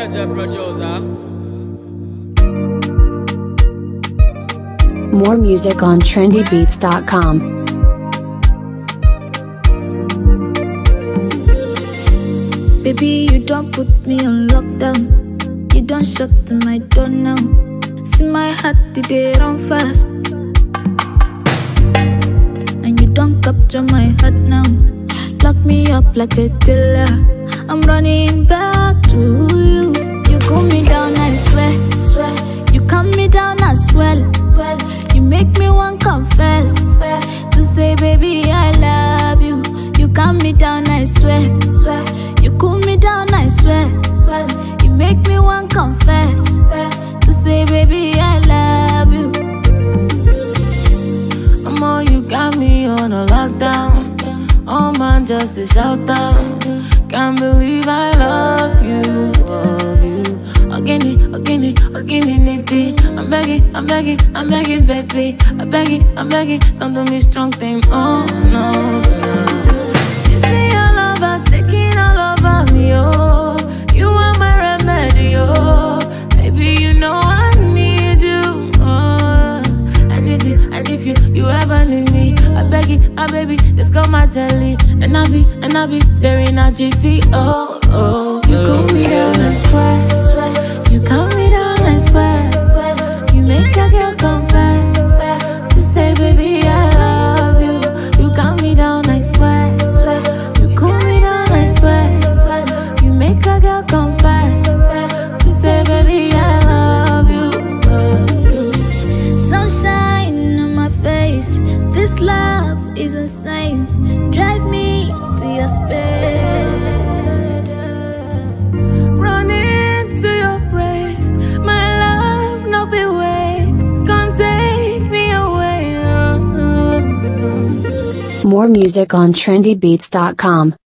More music on trendybeats.com. Baby, you don't put me on lockdown. You don't shut to my door now. See my heart today run fast. And you don't capture my heart now. Lock me up like a killer. I'm running back to you. You cool me down, I swear. You calm me down as well. You make me want confess. To say, baby, I love you. You calm me down, I swear. You cool me down, I swear. You make me want confess. To say, baby, I love you. Amor, you got me on a lockdown. Oh man, just a shout out. Can't believe I love you, love you. Again, nitty. I'm begging, baby. I'm begging, don't do me strong thing. Oh no. You see your love is taking all over me, oh. You are my remedy, oh. Baby, you know I need you, oh. And if you ever need me, I beg it, baby, just call my telly. And I'll be there in a jiffy, oh. You cool me down, I swear. You calm me down, I swear. You make a girl confess. To say, baby, I love you. You calm me down, I swear. You cool me down, I swear. You make a girl confess. To say, baby, I love you. Sunshine on my face. This love is insane. Drive me to your space. Running to your praise. My love, no be way. Come take me away. More music on trendybeats.com.